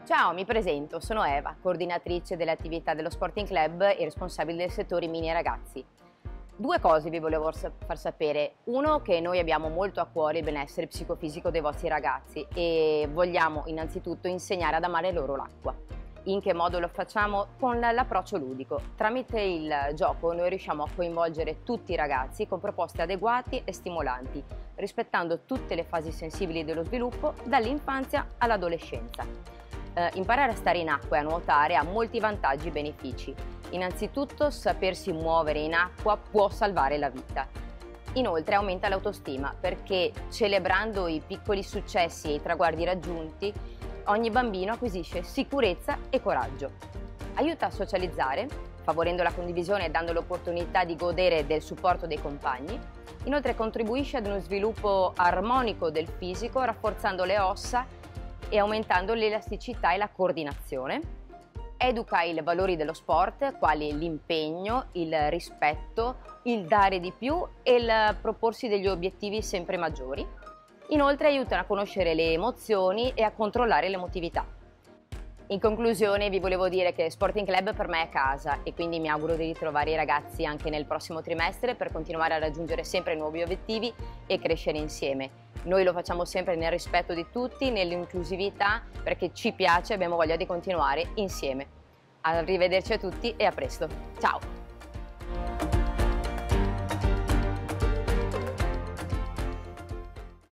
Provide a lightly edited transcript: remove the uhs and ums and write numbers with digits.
Ciao, mi presento, sono Eva, coordinatrice delle attività dello Sporting Club e responsabile del settore mini ragazzi. Due cose vi volevo far sapere. Uno, che noi abbiamo molto a cuore il benessere psicofisico dei vostri ragazzi e vogliamo innanzitutto insegnare ad amare loro l'acqua. In che modo lo facciamo? Con l'approccio ludico. Tramite il gioco noi riusciamo a coinvolgere tutti i ragazzi con proposte adeguate e stimolanti, rispettando tutte le fasi sensibili dello sviluppo dall'infanzia all'adolescenza. Imparare a stare in acqua e a nuotare ha molti vantaggi e benefici. Innanzitutto, sapersi muovere in acqua può salvare la vita. Inoltre aumenta l'autostima perché celebrando i piccoli successi e i traguardi raggiunti, ogni bambino acquisisce sicurezza e coraggio. Aiuta a socializzare, favorendo la condivisione e dando l'opportunità di godere del supporto dei compagni. Inoltre contribuisce ad uno sviluppo armonico del fisico, rafforzando le ossa e aumentando l'elasticità e la coordinazione. Educa i valori dello sport, quali l'impegno, il rispetto, il dare di più e il proporsi degli obiettivi sempre maggiori. Inoltre aiutano a conoscere le emozioni e a controllare l'emotività. In conclusione vi volevo dire che Sporting Club per me è casa e quindi mi auguro di ritrovare i ragazzi anche nel prossimo trimestre per continuare a raggiungere sempre nuovi obiettivi e crescere insieme. Noi lo facciamo sempre nel rispetto di tutti, nell'inclusività, perché ci piace e abbiamo voglia di continuare insieme. Arrivederci a tutti e a presto. Ciao!